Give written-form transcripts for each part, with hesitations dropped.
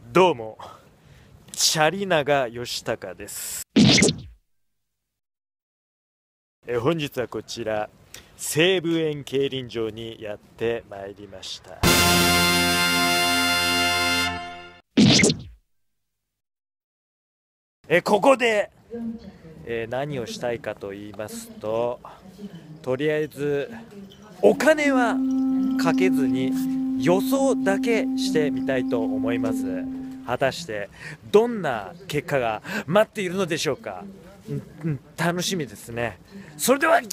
どうも、チャリナガ義孝です。本日はこちら西武園競輪場にやってまいりました。ここで、何をしたいかと言いますと、とりあえずお金はかけずに予想だけしてみたいと思います。果たしてどんな結果が待っているのでしょうか。楽しみですね。それでは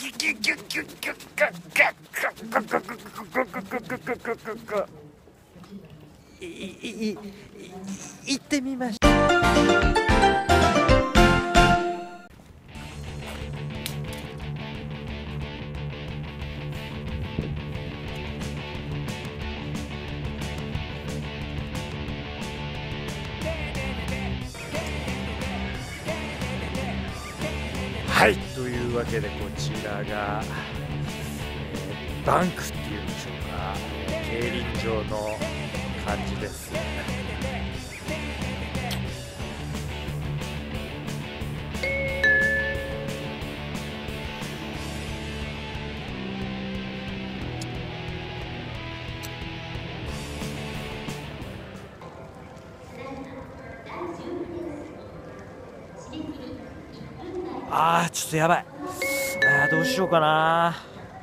行ってみましょう。はい、というわけでこちらが、バンクっていうんでしょうか、競輪場の感じです。ちょっとやばい。どうしようかな。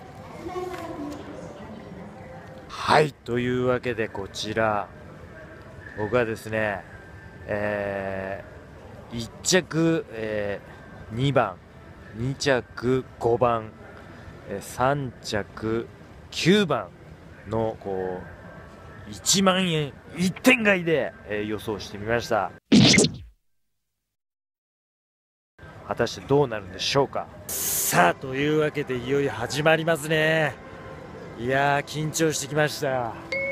はい、というわけでこちら僕はですね、1着、2番、2着5番、3着9番のこう1万円1点買いで、予想してみました。果たしてどうなるんでしょうか。さあ、というわけでいよいよ始まりますね。いやー、緊張してきました。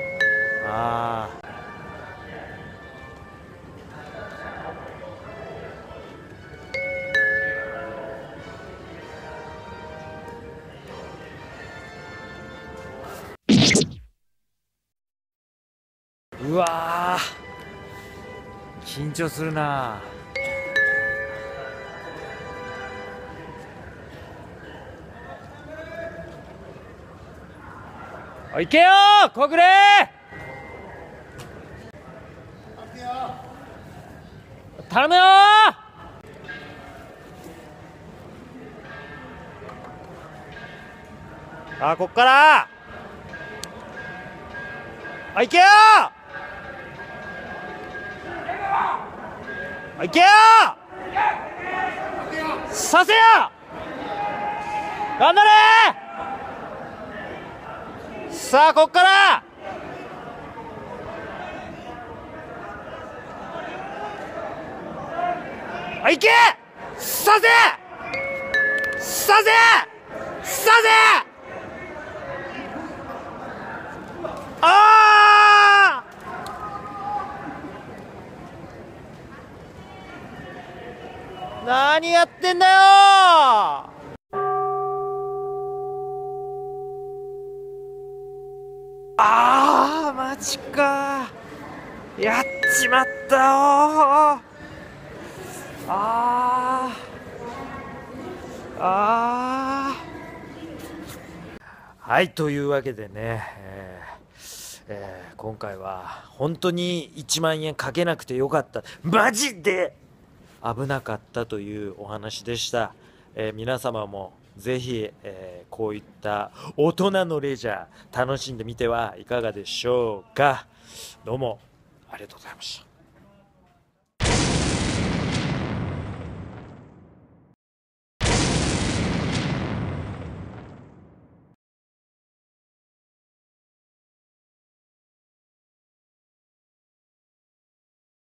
うわー、緊張するな。いけよー、小暮頼むよー。こっからいけよー、いけよー、させよ、頑張れー。さあ、こっからいけ、させさせさせ、何やってんだよー。マジか、やっちまったよー。はい、というわけでね、今回は本当に1万円かけなくてよかった、マジで危なかったというお話でした。皆様もぜひ、こういった大人のレジャー楽しんでみてはいかがでしょうか。どうもありがとうございました。